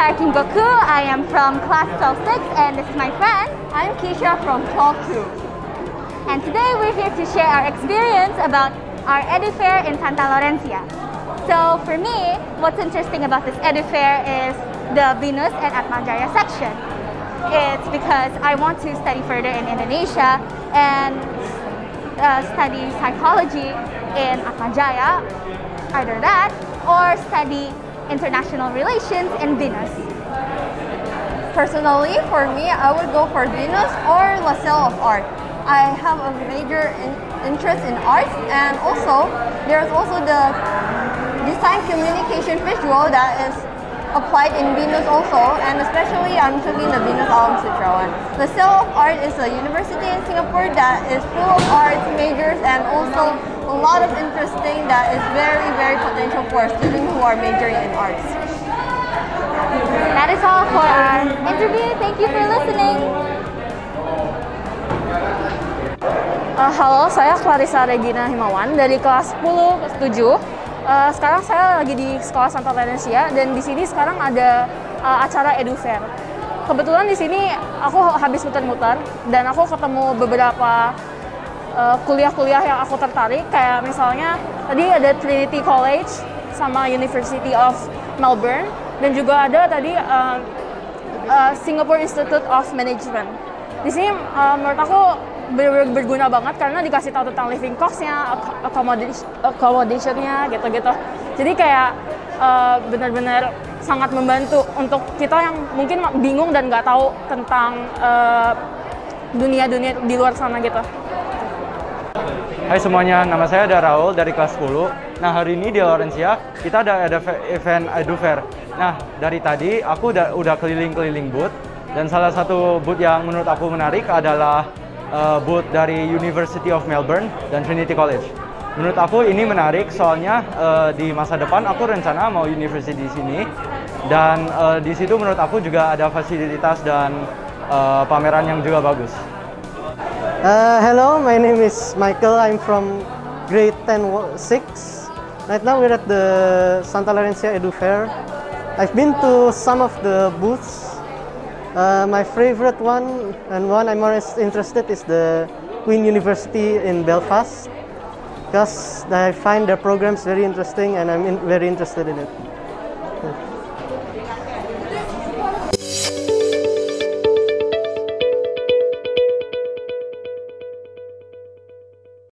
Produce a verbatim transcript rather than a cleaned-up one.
Fire Team Goku. I am from class twelve six, and this is my friend. I'm Keisha from twelve two. And today we're here to share our experience about our Edu Fair in Santa Laurencia. So for me, what's interesting about this Edu Fair is the Venus and Atmajaya section. It's because I want to study further in Indonesia and uh, study psychology in Atmajaya, either that or study international relations in Venus. Personally, for me, I would go for Venus or LaSalle of Art. I have a major in interest in arts, and also there's also the design communication visual that is applied in Venus also, and especially I'm taking the Venus Alam Sutra one. LaSalle of Art is a university in Singapore that is full of arts majors and also a lot of interesting that is very, very potential for students who are majoring in arts. That is all for our interview. Thank you for listening. Uh, halo, saya Clarissa Regina Himawan dari kelas sepuluh tujuh. Uh, sekarang saya lagi di Sekolah Santa Laurencia dan di sini sekarang ada uh, acara Edu Fair. Kebetulan di sini aku habis muter-muter dan aku ketemu beberapa kuliah-kuliah uh, yang aku tertarik, kayak misalnya tadi ada Trinity College sama University of Melbourne, dan juga ada tadi uh, uh, Singapore Institute of Management. Di sini uh, menurut aku ber berguna banget karena dikasih tahu tentang living cost-nya, accommodation-nya, gitu-gitu. Jadi kayak uh, benar-benar sangat membantu untuk kita yang mungkin bingung dan nggak tahu tentang dunia-dunia uh, di luar sana gitu. Hai semuanya, nama saya ada Raul dari kelas sepuluh. Nah, hari ini di Laurencia kita ada ada event Edu Fair. Nah, dari tadi aku udah udah keliling-keliling booth, dan salah satu booth yang menurut aku menarik adalah uh, booth dari University of Melbourne dan Trinity College. Menurut aku ini menarik soalnya uh, di masa depan aku rencana mau university di sini, dan uh, di situ menurut aku juga ada fasilitas dan uh, pameran yang juga bagus. Uh, hello, my name is Michael. I'm from grade ten six. Right now we're at the Santa Laurencia Edu Fair. I've been to some of the booths. Uh, my favorite one and one I'm more interested is the Queen University in Belfast, because I find their programs very interesting and I'm in, very interested in it. Yeah.